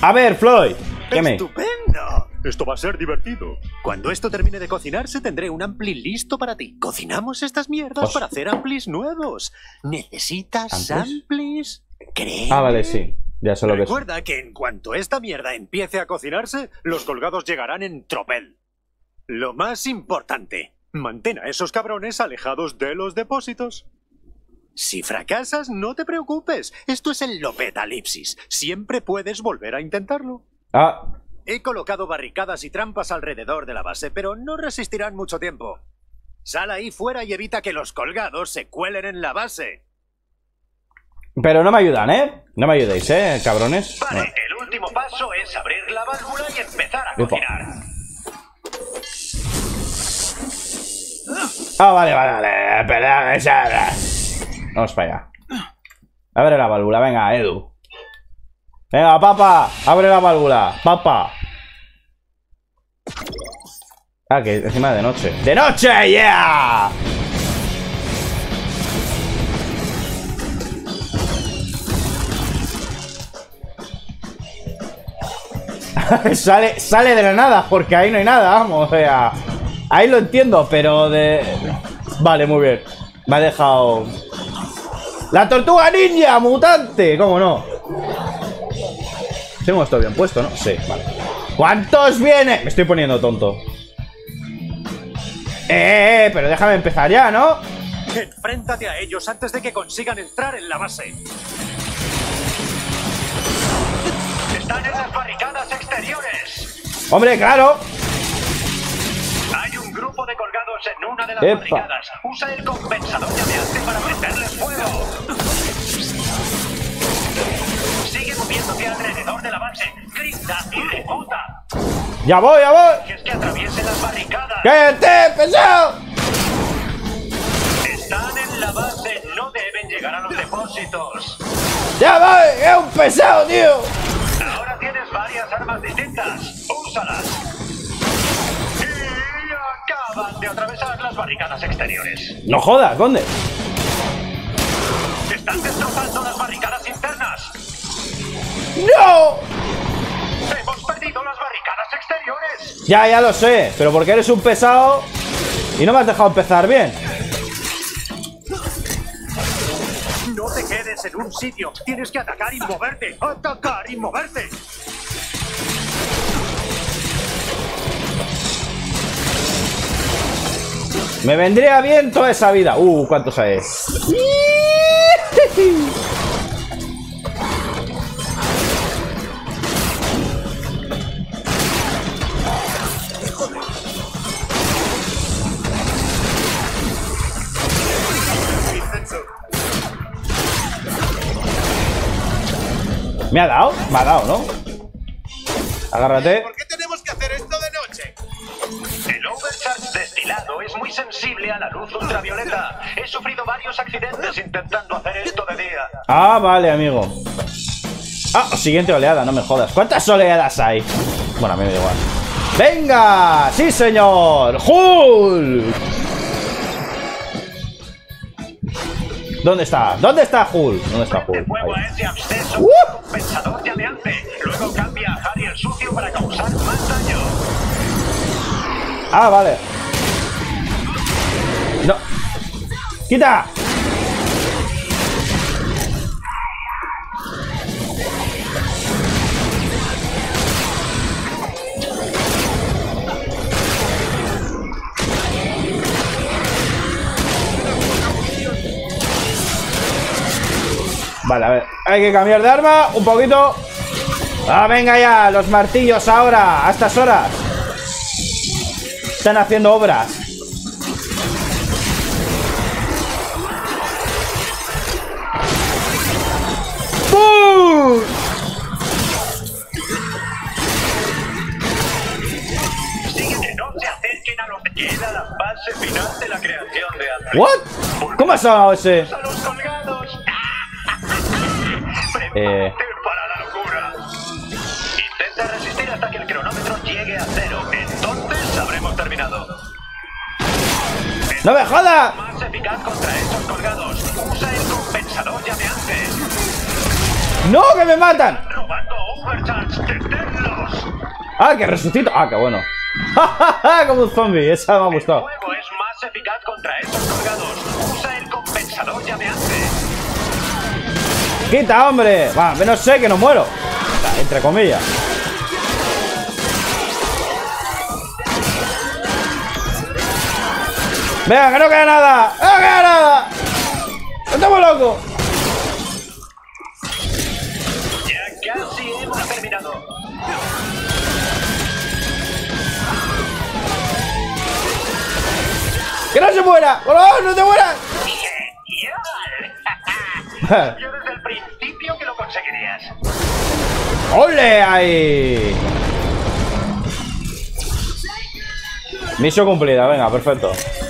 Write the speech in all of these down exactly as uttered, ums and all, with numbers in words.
A ver, Floyd. ¿Qué me? ¡Estupendo! Esto va a ser divertido. Cuando esto termine de cocinarse, tendré un ampli listo para ti. Cocinamos estas mierdas Os... para hacer amplis nuevos. ¿Necesitas ¿Amplis? amplis? ¿Crees? Ah, vale, sí. Ya sé lo que es. Recuerda que en cuanto esta mierda empiece a cocinarse, los colgados llegarán en tropel. Lo más importante, mantén a esos cabrones alejados de los depósitos. Si fracasas, no te preocupes. Esto es el Lopetalipsis. Siempre puedes volver a intentarlo. Ah. He colocado barricadas y trampas alrededor de la base, pero no resistirán mucho tiempo. Sal ahí fuera y evita que los colgados se cuelen en la base. Pero no me ayudan, ¿eh? No me ayudéis, ¿eh, cabrones? Vale, No. el último paso es abrir la válvula y empezar a Ufa. cocinar. Ah, vale, vale, vale. Espera, espera. Vamos para allá. Abre la válvula, venga, Edu. Venga, papa, abre la válvula, papa. Ah, que encima de noche. ¡De noche, yeah! sale, sale de la nada, porque ahí no hay nada, vamos, o sea. Ahí lo entiendo, pero de... Vale, muy bien. Me ha dejado... ¡La tortuga ninja mutante! ¿Cómo no? Tengo esto bien puesto, ¿no? Sí, vale. ¿Cuántos vienen? Me estoy poniendo tonto. Eh, eh, pero déjame empezar ya, ¿no? Enfréntate a ellos antes de que consigan entrar en la base. Están en las barricadas exteriores. Hombre, claro. Hay un grupo de colgados en una de las Epa. barricadas. Usa el compensador llameante para meterles fuego. Sigue moviéndote alrededor de la base. Grita y ejecuta. Ya voy, ya voy. Que es que atraviesen las barricadas. ¡Cállate, pesado! Están en la base. No deben llegar a los depósitos. ¡Ya voy! ¡Es un pesado, tío! Ahora tienes varias armas distintas. Úsalas. Y acaban de atravesar las barricadas exteriores. No jodas, ¿dónde? Están destrozando las barricadas internas. ¡No! Hemos perdido las barricadas exteriores. Ya, ya lo sé, pero porque eres un pesado y no me has dejado empezar bien. No te quedes en un sitio. Tienes que atacar y moverte. Atacar y moverte. Me vendría bien toda esa vida. Uh, ¿cuántos hay? ¿Me ha dado? Me ha dado, ¿no? Agárrate. ¿Por qué tenemos que hacer esto de noche? El overcharge destilado es muy sensible a la luz ultravioleta. He sufrido varios accidentes intentando hacer esto de día. Ah, vale, amigo. Ah, siguiente oleada, no me jodas. ¿Cuántas oleadas hay? Bueno, a mí me da igual. ¡Venga! ¡Sí, señor! ¡Hulk! ¿Dónde está? ¿Dónde está Hulk? ¿Dónde está Prende Hulk? fuego a Ahí. ese absceso ¡Uh! con compensador llameante. Luego cambia a Harry el sucio para causar más daño. Ah, vale. No. ¡Quita! Vale, a ver. Hay que cambiar de arma un poquito. Ah, venga ya, los martillos ahora, a estas horas. Están haciendo obras. ¡Bum! Sigue que no se acerquen a lo que queda la fase final de la creación de Android. ¿What? ¿Cómo ha sonado ese? ¡A los colgados! Eh... ¡Prepárate para la locura! Intenta resistir hasta que el cronómetro llegue a cero. Entonces habremos terminado. ¡No me jodas! Más eficaz contra estos colgados. Usa el compensador llameante. ¡No, que me matan! Robando Supercharge, deténlos. ¡Ah, que resucito! ¡Ah, qué bueno! Como un zombie, esa me ha gustado. El fuego es más eficaz contra esos colgados. Usa el compensador llameante. ¡Quita, hombre! Va, menos sé que no muero. Entre comillas. Venga, que no queda nada. ¡No queda nada! ¡Estamos locos! Ya casi hemos terminado. ¡Que no se muera! ¡Por favor, no te mueras! Yo desde el principio que lo conseguirías. ¡Ole ahí! Misión cumplida, venga, perfecto.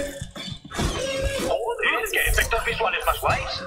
Joder, qué efectos visuales más guays.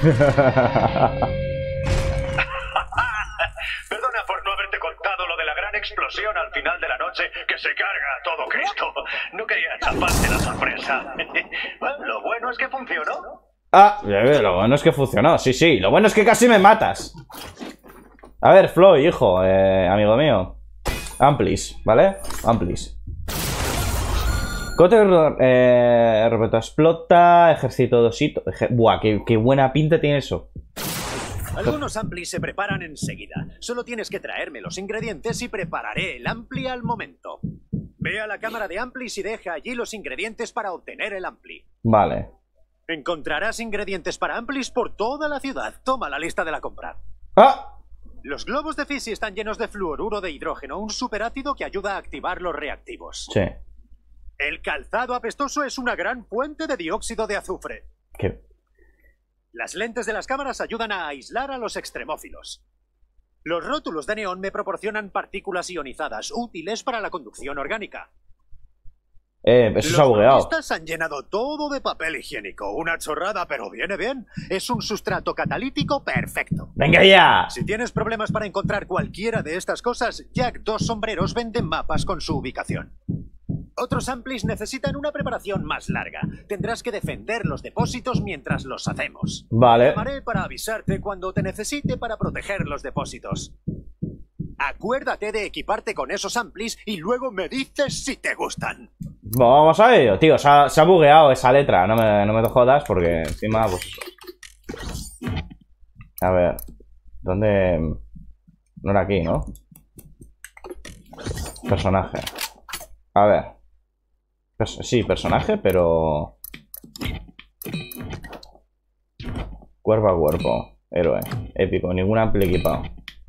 Perdona por no haberte contado lo de la gran explosión al final de la noche que se carga a todo Cristo. No quería chaparte la sorpresa. Bueno, lo bueno es que funcionó. Ah, lo bueno es que funcionó, sí, sí. Lo bueno es que casi me matas. A ver, Floyd, hijo, eh, amigo mío. Amplis, ¿vale? Amplis. Cote eh, Roberto explota, ejército dosito. Ejer Buah, qué, qué buena pinta tiene eso. Algunos amplis se preparan enseguida. Solo tienes que traerme los ingredientes y prepararé el ampli al momento. Ve a la cámara de amplis y deja allí los ingredientes para obtener el ampli. Vale. Encontrarás ingredientes para amplis por toda la ciudad. Toma la lista de la compra. ¡Ah! Los globos de Fisi están llenos de fluoruro de hidrógeno, un superácido que ayuda a activar los reactivos. Sí. El calzado apestoso es una gran fuente de dióxido de azufre. ¿Qué? Las lentes de las cámaras ayudan a aislar a los extremófilos. Los rótulos de neón me proporcionan partículas ionizadas útiles para la conducción orgánica. Eh, eso se ha Los bugueado. turistas han llenado todo de papel higiénico. Una chorrada, pero viene bien. Es un sustrato catalítico perfecto. ¡Venga ya! Si tienes problemas para encontrar cualquiera de estas cosas, Jack Dos Sombreros vende mapas con su ubicación. Otros amplis necesitan una preparación más larga. Tendrás que defender los depósitos mientras los hacemos. Vale. Llamaré para avisarte cuando te necesite para proteger los depósitos. Acuérdate de equiparte con esos amplis y luego me dices si te gustan. Vamos a ello, tío. Se ha, se ha bugueado esa letra. No me, no me jodas porque encima, pues... A ver. ¿Dónde...? No era aquí, ¿no? Personaje. A ver. Pers sí, personaje, pero... Cuerpo a cuerpo. Héroe. Épico. Ningún ampli equipado.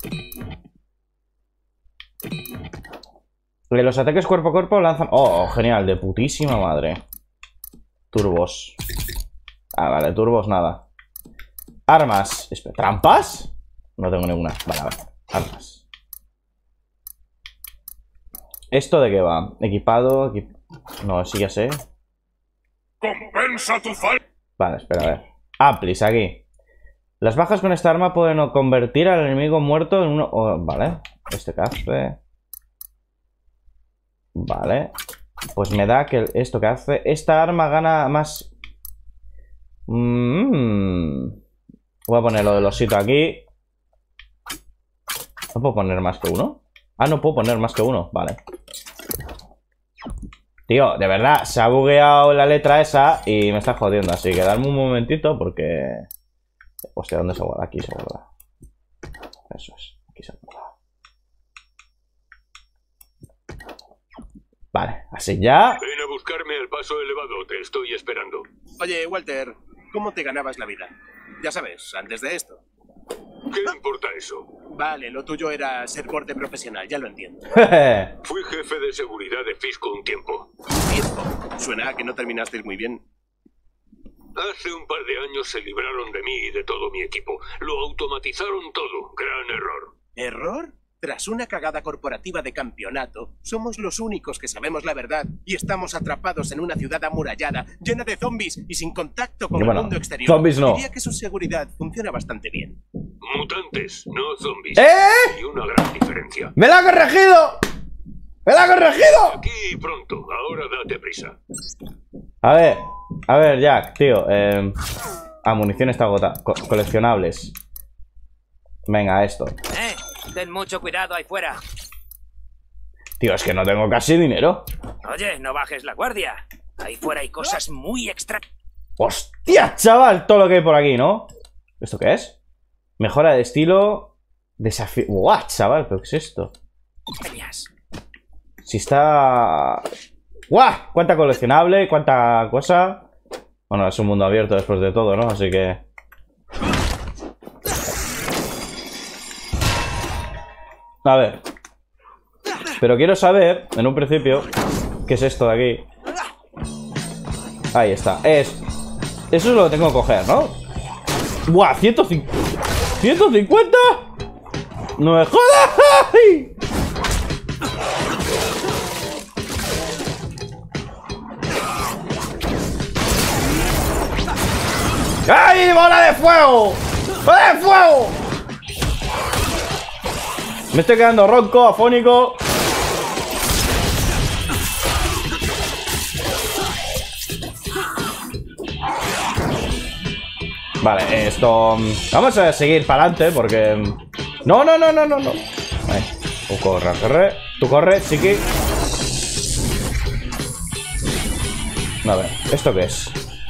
Los ataques cuerpo a cuerpo lanzan... Oh, genial, de putísima madre. Turbos. Ah, vale, turbos nada. Armas. ¿Trampas? No tengo ninguna. Vale, vale. Armas. ¿Esto de qué va? Equipado... Equip... No, sí ya sé. ¡Compensa tu falta! Vale, espera, a ver. Amplis, aquí. Las bajas con esta arma pueden convertir al enemigo muerto en uno... Oh, vale. Este que hace... Vale. Pues me da que esto que hace... Esta arma gana más... Mm. Voy a poner lo del osito aquí. ¿No puedo poner más que uno? Ah, no puedo poner más que uno. Vale. Tío, de verdad, se ha bugueado la letra esa y me está jodiendo. Así que darme un momentito porque... Hostia, ¿dónde se guarda? Aquí se guarda. Eso es. Aquí se guarda. Vale, así ya. Ven a buscarme al paso elevado, te estoy esperando. Oye, Walter, ¿cómo te ganabas la vida? Ya sabes, antes de esto. ¿Qué importa eso? Vale, lo tuyo era ser borde profesional, ya lo entiendo. Fui jefe de seguridad de Fisco un tiempo. Tiempo. Suena a que no terminasteis muy bien. Hace un par de años se libraron de mí y de todo mi equipo. Lo automatizaron todo. Gran error. ¿Error? Tras una cagada corporativa de campeonato, somos los únicos que sabemos la verdad y estamos atrapados en una ciudad amurallada, llena de zombies y sin contacto con Bueno, el mundo exterior. zombies no. Diría que su seguridad funciona bastante bien. Mutantes, no zombies. ¡Eh! Y una gran diferencia. ¡Me la ha corregido! ¡Me la ha corregido! Aquí pronto, ahora date prisa. A ver, a ver, Jack, tío. Eh, ah, munición está agotada. Co coleccionables. Venga, esto. Eh, Ten mucho cuidado ahí fuera. Tío, es que no tengo casi dinero. Oye, no bajes la guardia. Ahí fuera hay cosas muy extra... ¡Hostia, chaval! Todo lo que hay por aquí, ¿no? ¿Esto qué es? Mejora de estilo... Desafío... ¡Guau, chaval! ¿Pero qué es esto? Si está... ¡Guau! ¿Cuánta coleccionable? ¿Cuánta cosa? Bueno, es un mundo abierto después de todo, ¿no? Así que... A ver. Pero quiero saber, en un principio, ¿qué es esto de aquí? Ahí está. Es... Eso es lo que tengo que coger, ¿no? ¡Buah! ¿ciento cincuenta? ¿ciento cincuenta? ¡No me jodas! ¡Ay! ¡Ay! ¡Bola de fuego! ¡Bola de fuego! Me estoy quedando ronco, afónico. Vale, esto... Vamos a seguir para adelante porque... No, no, no, no, no, no. Ahí. Tú corre, corre. Tú corre, chiqui. A ver, ¿esto qué es?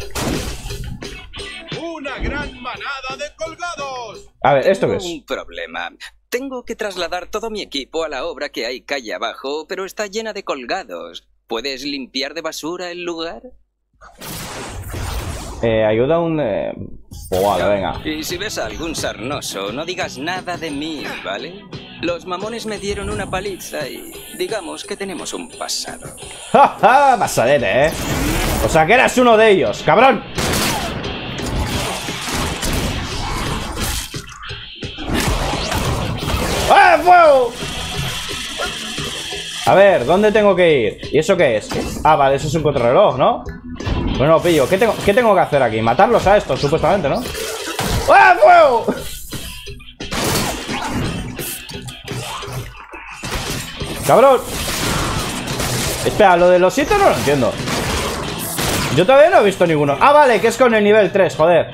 ¡Una gran manada de colgados! A ver, ¿esto qué es? Un problema. Tengo que trasladar todo mi equipo a la obra que hay calle abajo, pero está llena de colgados. ¿Puedes limpiar de basura el lugar? Eh, ayuda a un... Eh... Oh, vale, venga. Y si ves a algún sarnoso, no digas nada de mí, ¿vale? Los mamones me dieron una paliza y digamos que tenemos un pasado. ¡Ja, ja! Pasadete, ¿eh? O sea, que eras uno de ellos, cabrón. ¡Ah, fuego! A ver, ¿dónde tengo que ir? ¿Y eso qué es? Ah, vale, eso es un contrarreloj, ¿no? Bueno, pillo. ¿Qué tengo, ¿Qué tengo que hacer aquí? Matarlos a estos, supuestamente, ¿no? ¡Ah, fuego! ¡Cabrón! Espera, lo de los siete no lo entiendo. Yo todavía no he visto ninguno. Ah, vale, que es con el nivel tres, joder.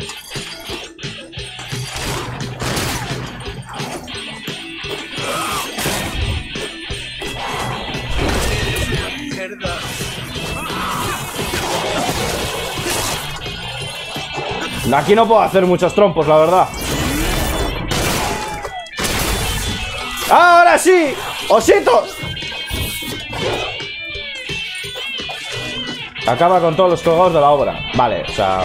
Aquí no puedo hacer muchos trompos, la verdad. ¡Ahora sí! ¡Ositos! Acaba con todos los colgados de la obra. Vale, o sea...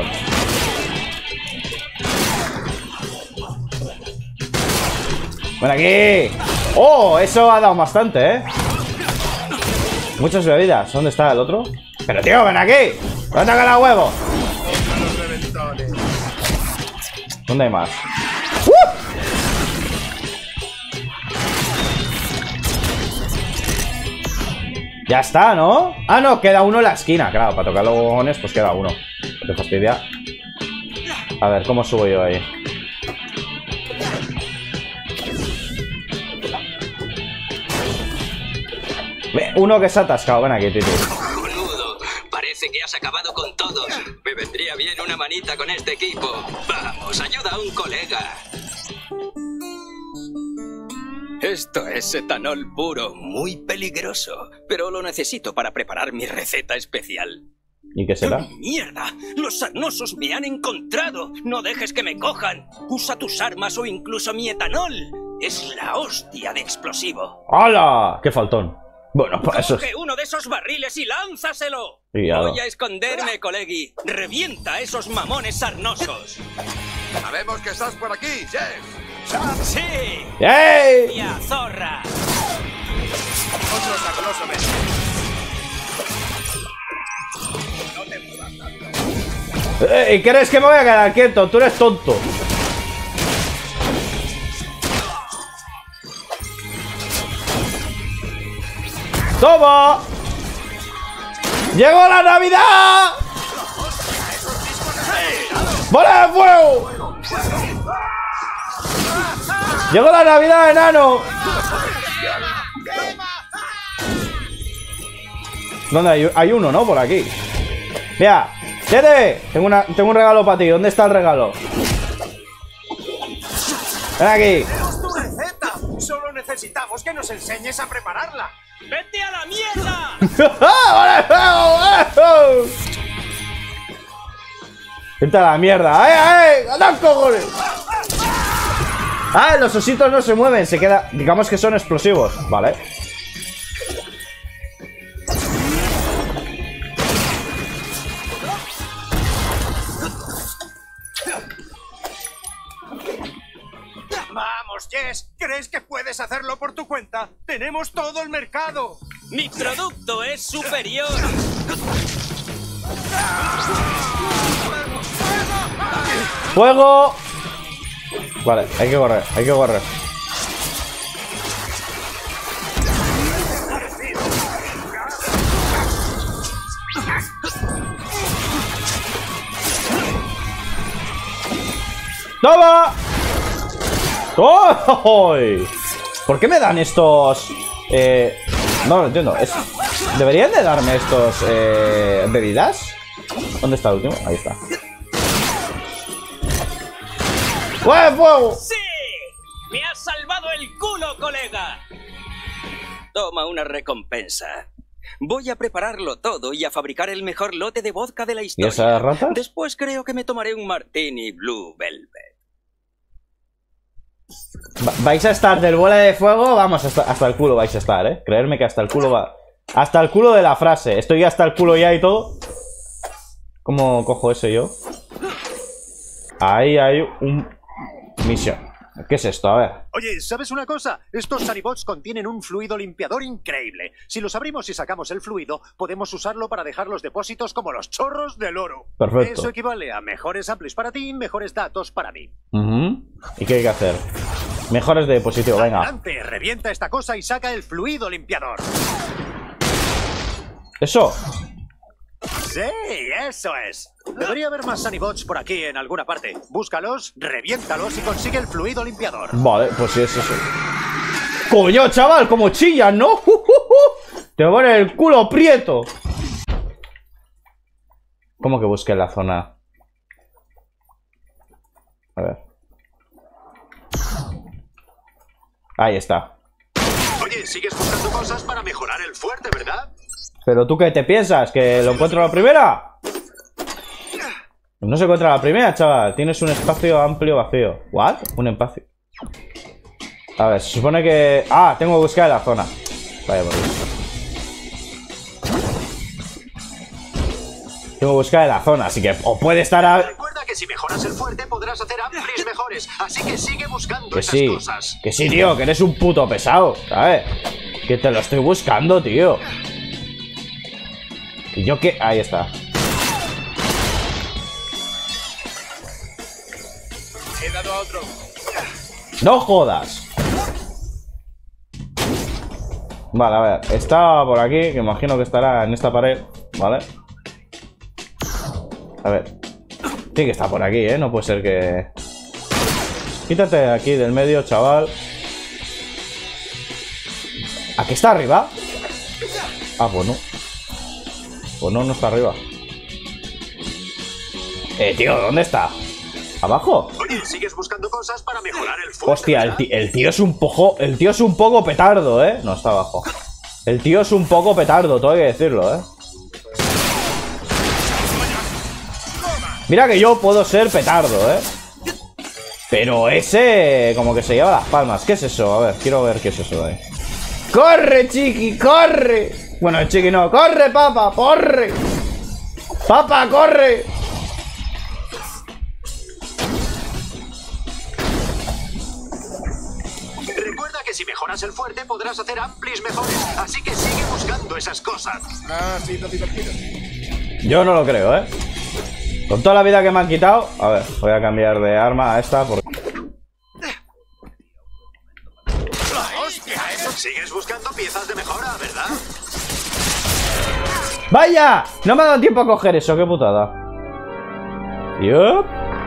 ¡Ven aquí! ¡Oh! Eso ha dado bastante, ¿eh? Muchas bebidas. ¿Dónde está el otro? ¡Pero tío, ven aquí! ¡No te hagas la huevo! ¿Dónde hay más? ¡Uh! Ya está, ¿no? Ah, no, queda uno en la esquina. Claro, para tocar los cojones, pues queda uno. No te fastidia. A ver, ¿cómo subo yo ahí? Uno que se ha atascado. Ven aquí, Titi. Boludo, parece que has acabado con todos. Me vendría bien una manita con este equipo. Vamos, ayuda a un colega. Esto es etanol puro, muy peligroso, pero lo necesito para preparar mi receta especial. ¿Y qué será? ¡Mierda! ¡Los sarnosos me han encontrado! ¡No dejes que me cojan! ¡Usa tus armas o incluso mi etanol! ¡Es la hostia de explosivo! ¡Hala! ¡Qué faltón! Bueno, pues eso es... ¡Coge uno de esos barriles y lánzaselo! Pillado. Voy a esconderme, colegui. ¡Revienta a esos mamones sarnosos! Sabemos que estás por aquí, Jeff. ¡Sí! ¡Ey! ¡Ya, zorra! Otro sarnoso menos. Eh, ¿Y crees que me voy a quedar quieto? Tú eres tonto. ¡Toma! ¡Llegó la Navidad! ¡Bola de fuego! ¡Llegó la Navidad, enano! ¿Dónde hay? Hay uno, ¿no? Por aquí. Mira, Tete, tengo, una, tengo un regalo para ti. ¿Dónde está el regalo? Ven aquí. necesitamos que nos enseñes a prepararla. ¡Vete a la mierda! ¡Vete a la mierda! ¡Ay, ay! ¡Anda, cojones! Ah, los ositos no se mueven, se queda... Digamos que son explosivos, vale. Vamos, Jess, ¿crees que puedes hacerlo por tu cuenta? ¡Tenemos todo el mercado! ¡Mi producto es superior! ¡Fuego! Vale, hay que correr, hay que correr. ¡Toma! ¡Oh! ¿Por qué me dan estos? Eh, no lo entiendo. Es, ¿Deberían de darme estos eh, bebidas? ¿Dónde está el último? Ahí está. ¡Fuego, fuego! ¡Sí! ¡Me has salvado el culo, colega! Toma una recompensa. Voy a prepararlo todo y a fabricar el mejor lote de vodka de la historia. ¿Y esa rata? Después creo que me tomaré un martini Blue Velvet. Va vais a estar del bola de fuego, vamos, hasta, hasta el culo vais a estar, eh. Creerme que hasta el culo va. Hasta el culo de la frase. Estoy hasta el culo ya y todo. ¿Cómo cojo ese yo? Ahí hay un... Misión. ¿Qué es esto? A ver. Oye, ¿sabes una cosa? Estos Sanibots contienen un fluido limpiador increíble. Si los abrimos y sacamos el fluido, podemos usarlo para dejar los depósitos como los chorros del oro. Perfecto. Eso equivale a mejores amplis para ti, mejores datos para mí. Uh-huh. ¿Y qué hay que hacer? Mejores de dispositivo, venga. Adelante, revienta esta cosa y saca el fluido limpiador. ¿Eso? Sí, eso es. Debería haber más Sanibots por aquí en alguna parte. Búscalos, reviéntalos y consigue el fluido limpiador. Vale, pues sí, es eso. ¡Coño, chaval! ¡Como chillan, ¿no? Uh, uh, uh. Te pone el culo prieto. ¿Cómo que busque la zona? A ver. Ahí está. Oye, sigues buscando cosas para mejorar el fuerte, ¿verdad? ¿Pero tú qué te piensas? ¿Que lo encuentro a la primera? No se encuentra a la primera, chaval. Tienes un espacio amplio vacío. ¿What? Un espacio. A ver, se supone que... Ah, tengo que buscar la zona. Vaya por Dios. Tengo que buscar la zona, así que... O puede estar a... Recuerda que si mejoras el fuerte podrás hacer amplis mejores. Así que sigue buscando Que esas sí. cosas. Que sí, tío, que eres un puto pesado, ¿sabes? Que te lo estoy buscando, tío. ¿Y yo qué? Ahí está. He dado a otro. ¡No jodas! Vale, a ver. Está por aquí, que imagino que estará en esta pared. ¿Vale? A ver. Tiene que estar por aquí, ¿eh? No puede ser que... Quítate de aquí del medio, chaval. ¿Aquí está arriba? Ah, pues no. Pues no, no está arriba. Eh, tío, ¿dónde está? ¿Abajo? Oye, sigues buscando cosas para mejorar el fuerte. Hostia, el ¿verdad? tío, el tío es un poco... El tío es un poco petardo, ¿eh? No, está abajo. El tío es un poco petardo, todo hay que decirlo, ¿eh? Mira que yo puedo ser petardo, ¿eh? Pero ese... Como que se lleva las palmas. ¿Qué es eso? A ver, quiero ver qué es eso de ahí. ¡Corre, chiqui! ¡Corre! Bueno, chiqui no. ¡Corre, papa! ¡Corre! ¡Papa, corre! Recuerda que si mejoras el fuerte podrás hacer amplis mejores. Así que sigue buscando esas cosas. Ah, sí, lo divertido. Yo no lo creo, ¿eh? Con toda la vida que me han quitado... A ver, voy a cambiar de arma a esta porque... Sigues buscando piezas de mejora, ¿verdad? ¡Vaya! No me ha dado tiempo a coger eso, qué putada. Yup.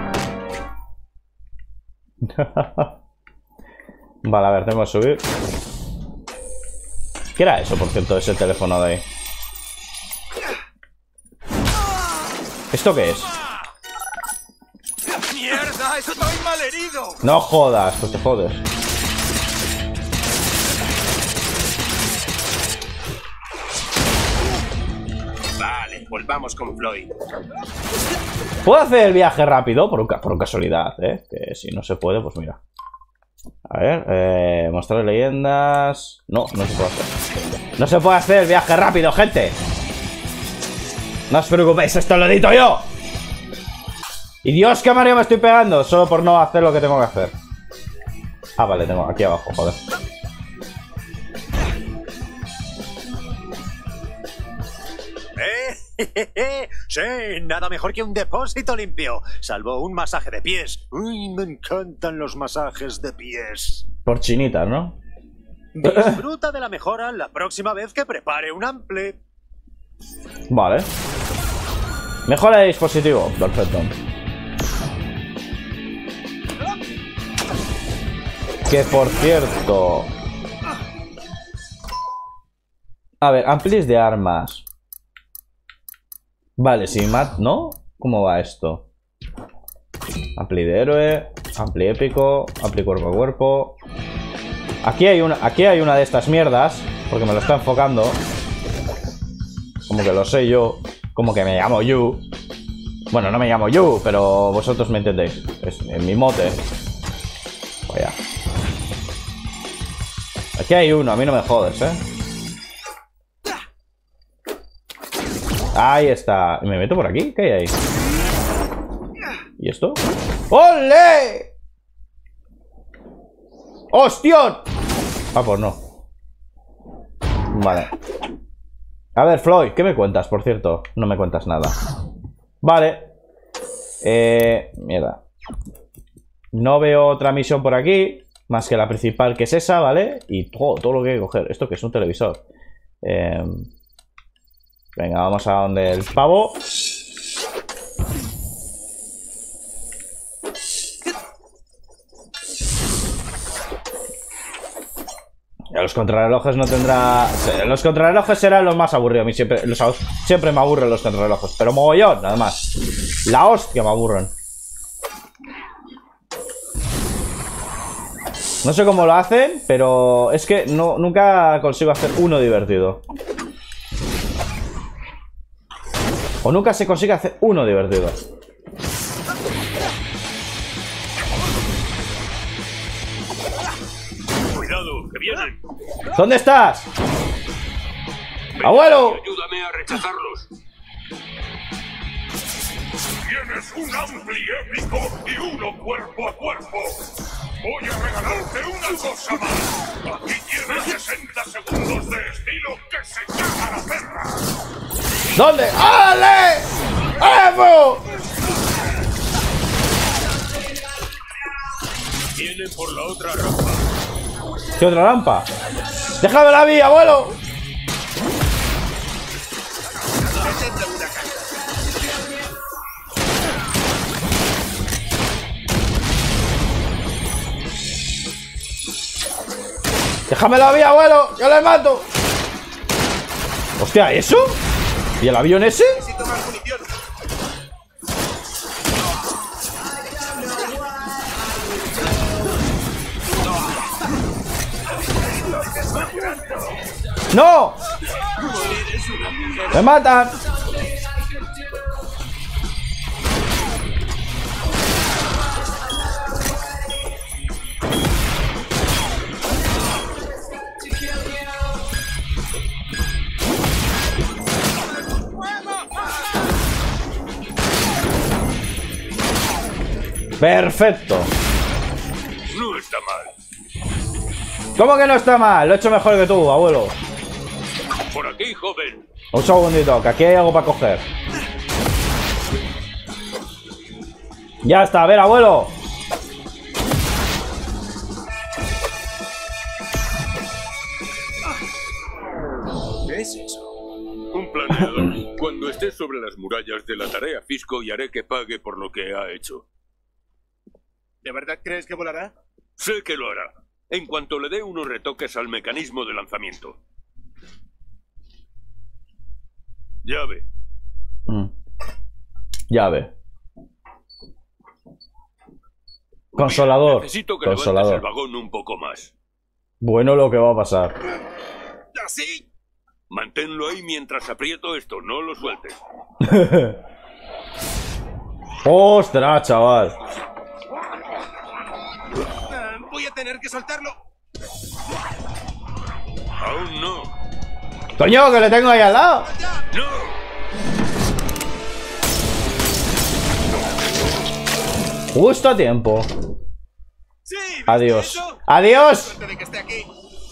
Vale, a ver, tengo que subir. ¿Qué era eso, por cierto, ese teléfono de ahí? ¿Esto qué es? ¡Mierda! ¡Estoy malherido! No jodas, pues te jodes. Volvamos con Floyd. ¿Puedo hacer el viaje rápido? Por, un, por casualidad, ¿eh? Que si no se puede, pues mira. A ver, eh, mostrar leyendas... No, no se puede hacer. No se puede hacer el viaje rápido, gente. No os preocupéis, esto lo edito yo. Y Dios, qué Mario me estoy pegando. Solo por no hacer lo que tengo que hacer. Ah, vale, tengo aquí abajo, joder. ¡Eh! Sí, nada mejor que un depósito limpio. Salvo un masaje de pies. Uy, me encantan los masajes de pies. Por chinitas, ¿no? Disfruta de la mejora la próxima vez que prepare un ample. Vale. Mejora de dispositivo. Perfecto. Que por cierto... A ver, amplis de armas. Vale, si mat... ¿No? ¿Cómo va esto? Ampli de héroe, ampli épico, ampli cuerpo a cuerpo. Aquí hay una, aquí hay una de estas mierdas, porque me lo está enfocando. Como que lo sé yo. Como que me llamo Yu. Bueno, no me llamo Yu, pero vosotros me entendéis. Es en mi mote. Vaya. Aquí hay uno, a mí no me jodes, ¿eh? Ahí está. ¿Me meto por aquí? ¿Qué hay ahí? ¿Y esto? ¡Ole! ¡Hostión! Ah, pues no. Vale. A ver, Floyd, ¿qué me cuentas, por cierto? No me cuentas nada. Vale. Eh... Mierda. No veo otra misión por aquí. Más que la principal, que es esa, ¿vale? Y todo, todo lo que hay que coger. ¿Esto que es un televisor? Eh... Venga, vamos a donde el pavo. Los contrarrelojes no tendrá... Los contrarrelojes serán los más aburridos. A mí siempre, los, siempre me aburren los contrarrelojes. Pero mogollón, nada más. La hostia me aburren. No sé cómo lo hacen, pero es que no, nunca consigo hacer uno divertido. O nunca se consigue hacer uno divertido. Cuidado, que vienen. ¿Dónde estás? Ven, ¡Abuelo! Ayúdame a rechazarlos. Tienes un ampli épico y uno cuerpo a cuerpo. Voy a regalarte una cosa más. Aquí tienes sesenta segundos de estilo que se caga la perra. ¿Dónde? ¡Ale! ¡Evo! Vienen por la otra rampa. ¿Qué otra rampa? ¡Déjame la vía, abuelo! ¡Déjame la vía, abuelo! ¡Yo le mato! ¡Hostia! ¿Eso? ¿Y el avión ese? Necesito más munición. ¡No! ¡Me matan! Perfecto. No está mal. ¿Cómo que no está mal? Lo he hecho mejor que tú, abuelo. Por aquí, joven. Un segundito, que aquí hay algo para coger. Ya está, a ver, abuelo. ¿Qué es eso? Un planeador. Cuando estés sobre las murallas de la tarea Fisco y haré que pague por lo que ha hecho. ¿De verdad crees que volará? Sé que lo hará. En cuanto le dé unos retoques al mecanismo de lanzamiento. Llave. Mm. Llave. Consolador. Necesito que Consolador. levantes el vagón un poco más. Bueno, lo que va a pasar. ¡Así! Mantén Manténlo ahí mientras aprieto esto, no lo sueltes. ¡Ostras, chaval! Ah, voy a tener que soltarlo. Aún no. ¡Coño, que le tengo ahí al lado! ¡No! Justo a tiempo. Sí, ¿viste Adiós. eso? ¡Adiós! Suerte de que esté aquí.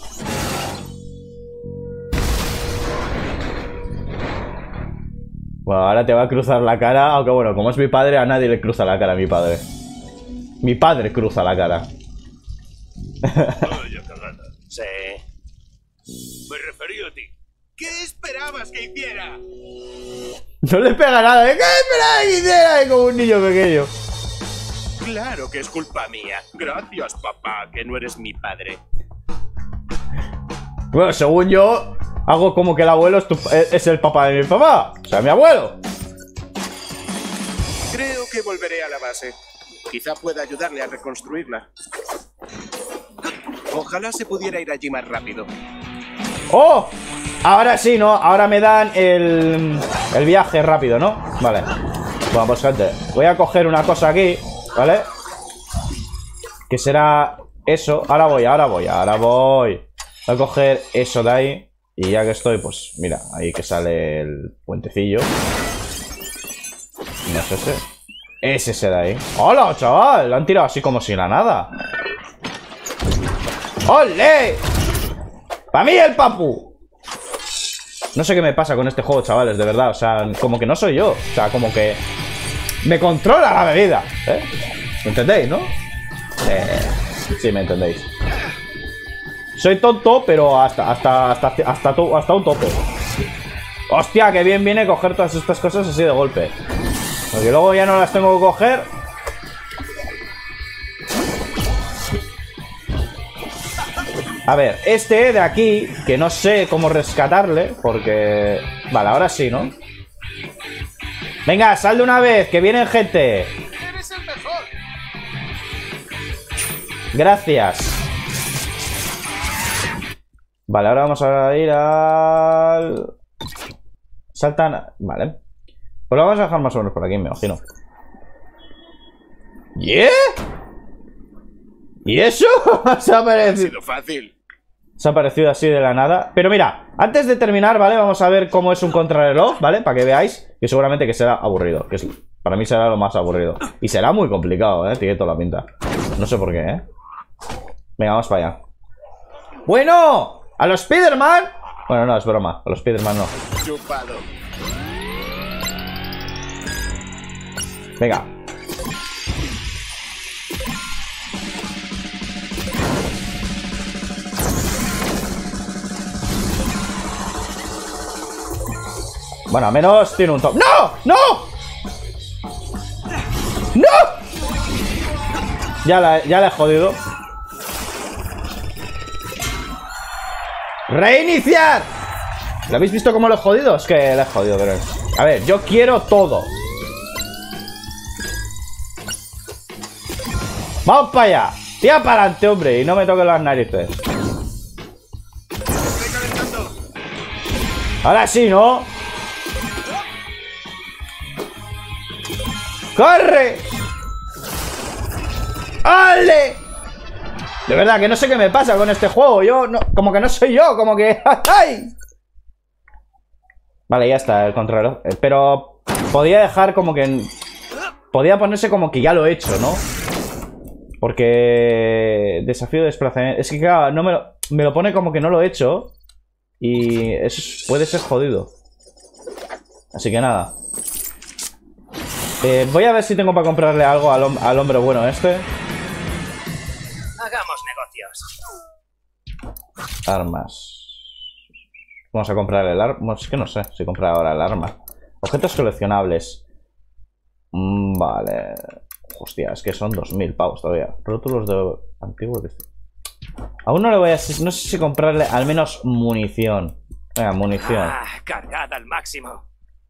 Bueno, ahora te va a cruzar la cara. Aunque bueno, como es mi padre, a nadie le cruza la cara a mi padre. Mi padre cruza la cara. Vaya cagada. Sí. Me refería a ti. ¿Qué esperabas que hiciera? No le pega nada. ¿eh? ¿Qué esperaba que hiciera? Como un niño pequeño. Claro que es culpa mía. Gracias, papá, que no eres mi padre. Bueno, según yo, hago como que el abuelo es, tu- es el papá de mi papá. O sea, mi abuelo. Creo que volveré a la base. Quizá pueda ayudarle a reconstruirla. Ojalá se pudiera ir allí más rápido. ¡Oh! Ahora sí, ¿no? Ahora me dan el, el viaje rápido, ¿no? Vale. Bueno, pues gente, voy a coger una cosa aquí, ¿vale? Que será eso. Ahora voy, ahora voy, ahora voy. Voy a coger eso de ahí. Y ya que estoy, pues mira, ahí que sale el puentecillo. No es ese. Es ese de ahí. ¡Hola, chaval! Lo han tirado así como si la nada. ¡Ole! ¡Para mí el papu! No sé qué me pasa con este juego, chavales, de verdad. O sea, como que no soy yo. O sea, como que me controla la bebida, ¿eh? ¿Me entendéis, no? Eh, sí, me entendéis. Soy tonto, pero hasta, hasta, hasta, hasta, to- hasta un tope. Hostia, que bien viene coger todas estas cosas así de golpe. Porque luego ya no las tengo que coger. A ver, este de aquí, que no sé cómo rescatarle, porque... Vale, ahora sí, ¿no? Venga, sal de una vez, que vienen gente. ¡Eres el mejor! Gracias. Vale, ahora vamos a ir al... Saltan... Vale. Pues lo vamos a dejar más o menos por aquí, me imagino. ¿Yeah? ¿Y eso? Se ha Ha parecido... sido fácil. Se ha aparecido así de la nada. Pero mira, antes de terminar, ¿vale? Vamos a ver cómo es un contrarreloj, ¿vale? Para que veáis que seguramente que será aburrido. Que es, para mí será lo más aburrido. Y será muy complicado, ¿eh? Tiene toda la pinta. No sé por qué, ¿eh? Venga, vamos para allá. ¡Bueno! ¿A los Spider-Man? Bueno, no, es broma. A los Spider-Man no. Chupado. Venga. Bueno, al menos tiene un top. ¡No! ¡No! ¡No! Ya la, ya la he jodido. ¡Reiniciar! ¿Lo habéis visto cómo lo he jodido? Es que la he jodido, pero... A ver, yo quiero todo. ¡Vamos para allá! ¡Tira para adelante, hombre! Y no me toques las narices. Estoy calentando. Ahora sí, ¿no? ¡Corre! ¡Ale! De verdad que no sé qué me pasa con este juego. Yo no, como que no soy yo, como que... ¡Ay! Vale, ya está el control. Pero podía dejar como que... Podía ponerse como que ya lo he hecho, ¿no? Porque... Desafío de desplazamiento... Es que claro, no me lo... Me lo pone como que no lo he hecho. Y eso puede ser jodido. Así que nada. Eh, voy a ver si tengo para comprarle algo al, hom al hombre bueno este. Hagamos negocios. Armas. Vamos a comprar el arma. Es que no sé si comprar ahora el arma. Objetos coleccionables. Mm, vale. Hostia, es que son dos mil pavos todavía. Rótulos de antiguos. Aún no le voy a... No sé si comprarle al menos munición. Venga, munición. Ah, cargada al máximo.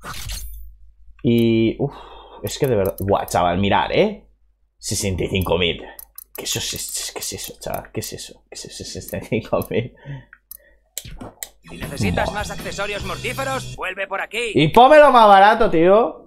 Y... Uf, es que de verdad... Buah, chaval, mirar, ¿eh? sesenta y cinco mil. ¿Qué es eso? ¿Qué es eso, chaval? ¿Qué es eso? ¿Qué es eso? sesenta y cinco mil. Si necesitas más accesorios mortíferos, vuelve por aquí. Y pómelo más barato, tío.